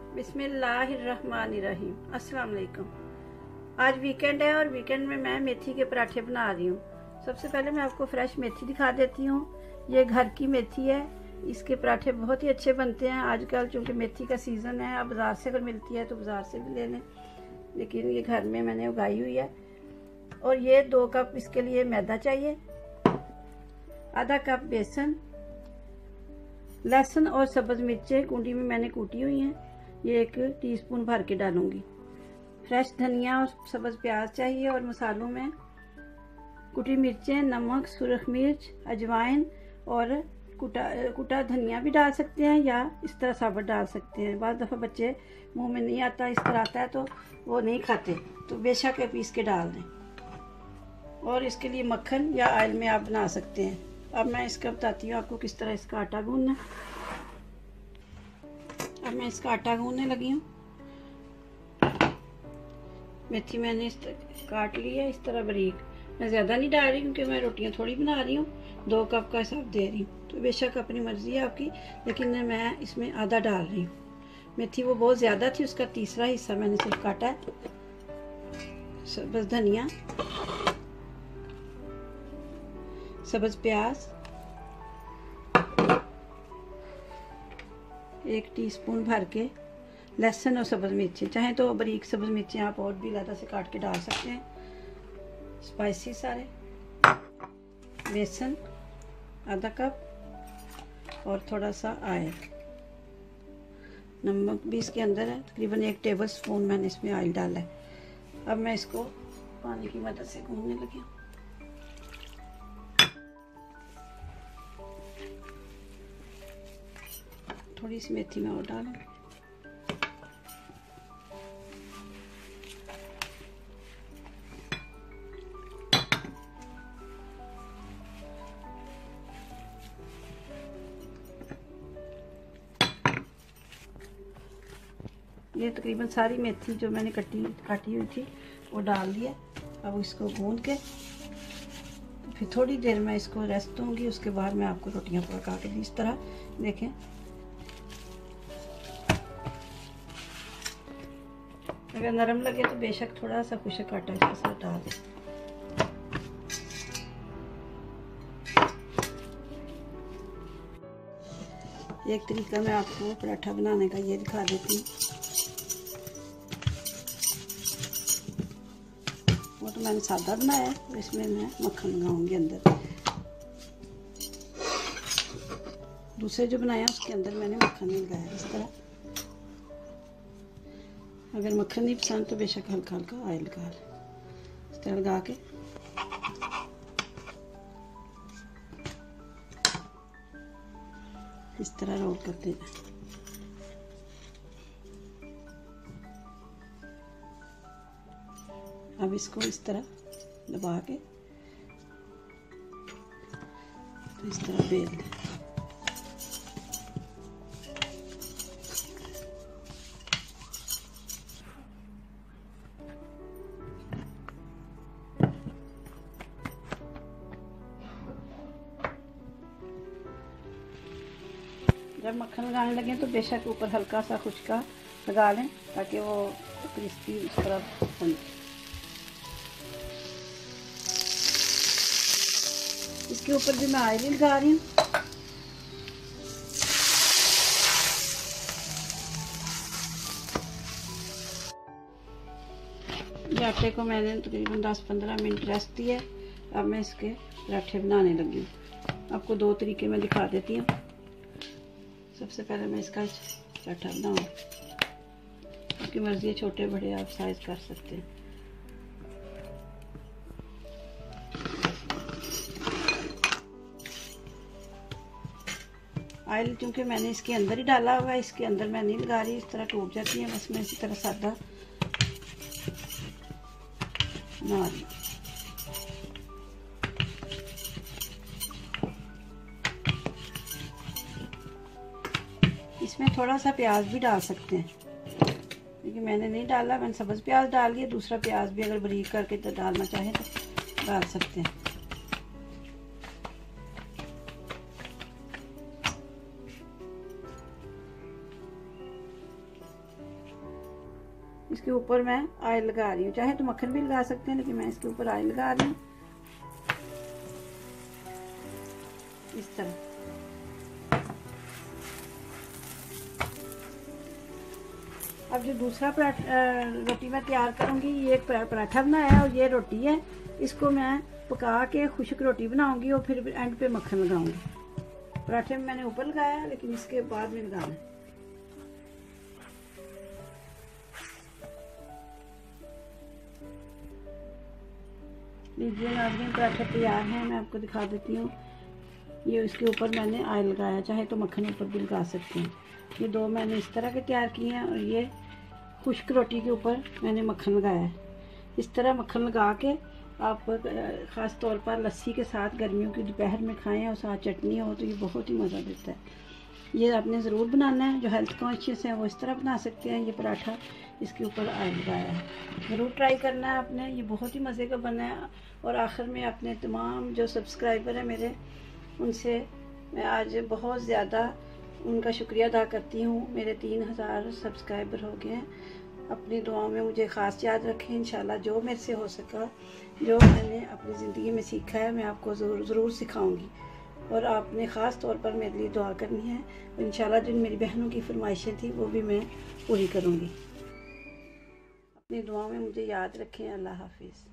बिस्मिल्लाहिर्रहमानिर्रहीम। अस्सलाम वालेकुम। आज वीकेंड है और वीकेंड में मैं मेथी के पराठे बना रही हूँ। सबसे पहले मैं आपको फ्रेश मेथी दिखा देती हूँ। ये घर की मेथी है। इसके पराठे बहुत ही अच्छे बनते हैं। आजकल चूँकि मेथी का सीज़न है, अब बाज़ार से अगर मिलती है तो बाज़ार से भी ले लें, लेकिन ये घर में मैंने उगाई हुई है। और ये 2 कप इसके लिए मैदा चाहिए, आधा कप बेसन, लहसुन और सब्ज़ मिर्चें कूटी में मैंने कूटी हुई हैं, ये 1 टीस्पून भर के डालूंगी। फ्रेश धनिया और सब्ज़ प्याज चाहिए और मसालों में कुटी मिर्चें, नमक, सुरख मिर्च, अजवाइन और कुटा धनिया भी डाल सकते हैं या इस तरह साबुत डाल सकते हैं। बाद दफ़ा बच्चे मुंह में नहीं आता, इस तरह आता है तो वो नहीं खाते, तो बेशक पीस के डाल दें। और इसके लिए मक्खन या ऑयल में आप बना सकते हैं। अब मैं इसका बताती हूँ आपको किस तरह इसका आटा गूंदना। अब मैं इसका आटा गूंदने लगी हूँ। मेथी मैंने इस तरह काट ली है, इस तरह बारीक। मैं ज़्यादा नहीं डाल रही क्योंकि मैं रोटियां थोड़ी बना रही हूँ, 2 कप का हिसाब दे रही हूँ, तो बेशक अपनी मर्जी है आपकी, लेकिन मैं इसमें आधा डाल रही हूँ। मेथी वो बहुत ज़्यादा थी, उसका तीसरा हिस्सा मैंने सिर्फ काटा है। सब्ज़ धनिया, सब्ज़ प्याज, 1 टीस्पून भर के लहसुन और सब्ज़ मिर्ची, चाहे तो बारीक सब्ज़ मिर्ची आप और भी ज़्यादा से काट के डाल सकते हैं। स्पाइसी सारे, बेसन आधा कप और थोड़ा सा ऑयल, नमक भी इसके अंदर है, तकरीबन 1 टेबल स्पून मैंने इसमें ऑयल डाला है। अब मैं इसको पानी की मदद से गूंदने लगी हूँ। थोड़ी सी मेथी में और डालूं। ये तकरीबन सारी मेथी जो मैंने काटी हुई थी वो डाल दिया। अब इसको गूंद के फिर थोड़ी देर मैं इसको रेस्ट दूंगी। उसके बाद मैं आपको रोटियां पका के दी। इस तरह देखें, अगर नरम लगे तो बेशक थोड़ा सा खुशक आटा इसके साथ डाल दें। एक तरीका मैं आपको पराठा बनाने का ये दिखा देती हूँ। वो तो मैंने सादा बनाया है, तो इसमें मैं मक्खन लगाऊंगी अंदर। दूसरे जो बनाया उसके अंदर मैंने मक्खन नहीं लगाया। इस तरह अगर मक्खन नहीं पसंद तो बेशक हल्का हल्का ऑयल लगा लें। इस तरह लगा के इस तरह रोल कर देना। अब इसको इस तरह दबा के तो इस तरह बेल दें। जब मक्खन लगाने लगे तो बेशक ऊपर हल्का सा खुशका लगा लें ताकि वो क्रिस्पी इस तरह बने। इसके ऊपर भी मैं ऑयल लगा रही हूँ। ये आटे को मैंने तकरीबन 10-15 मिनट रेस्ट दिया। अब मैं इसके पराठे बनाने लगी हूँ। आपको 2 तरीके में दिखा देती हूँ। सबसे पहले मैं इसका पराठा बनाऊँ। आपकी मर्जी है, छोटे बड़े आप साइज कर सकते हैं। ऑयल क्योंकि मैंने इसके अंदर ही डाला हुआ है, इसके अंदर मैं नहीं लगा रही, इस तरह टूट जाती है। बस मैं इसी तरह सादा बना रही। इसमें थोड़ा सा प्याज भी डाल सकते हैं, लेकिन मैंने नहीं डाला। मैंने सब्ज़ प्याज डाल दिया। दूसरा प्याज भी अगर बारीक करके तो डालना चाहें तो डाल सकते हैं। इसके ऊपर मैं ऑयल लगा रही हूँ। चाहे तो मक्खन भी लगा सकते हैं, लेकिन मैं इसके ऊपर ऑयल लगा रही हूँ इस तरह। अब जो दूसरा रोटी मैं तैयार करूँगी, ये एक पराठा बनाया है और ये रोटी है। इसको मैं पका के खुश्क रोटी बनाऊंगी और फिर एंड पे मक्खन लगाऊंगी। पराठे में मैंने ऊपर लगाया, लेकिन इसके बाद में लगाना है। लीजिए नाज़रीन, पराठे तैयार हैं। मैं आपको दिखा देती हूँ। ये इसके ऊपर मैंने ऑयल लगाया, चाहे तो मक्खन ऊपर भी लगा सकते हैं। ये दो मैंने इस तरह के तैयार किए हैं और ये खुश्क रोटी के ऊपर मैंने मक्खन लगाया है। इस तरह मक्खन लगा के आप ख़ास तौर पर लस्सी के साथ गर्मियों की दोपहर में खाएं और साथ चटनी हो तो ये बहुत ही मज़ा देता है। ये आपने ज़रूर बनाना है। जो हेल्थ कॉन्शियस है वो इस तरह बना सकते हैं। ये पराठा इसके ऊपर ऑयल लगाया है, ज़रूर ट्राई करना है आपने। ये बहुत ही मज़े का बना है। और आखिर में अपने तमाम जो सब्सक्राइबर हैं मेरे, उनसे मैं आज बहुत ज़्यादा उनका शुक्रिया अदा करती हूँ। मेरे 3000 सब्सक्राइबर हो गए हैं। अपनी दुआओं में मुझे ख़ास याद रखें। इंशाल्लाह जो मेरे से हो सका, जो मैंने अपनी ज़िंदगी में सीखा है, मैं आपको ज़रूर सिखाऊंगी। और आपने ख़ास तौर पर मेरे लिए दुआ करनी है। और इंशाल्लाह जिन मेरी बहनों की फरमाइशें थी वो भी मैं पूरी करूँगी। अपनी दुआओं में मुझे याद रखें। अल्लाह हाफिज़।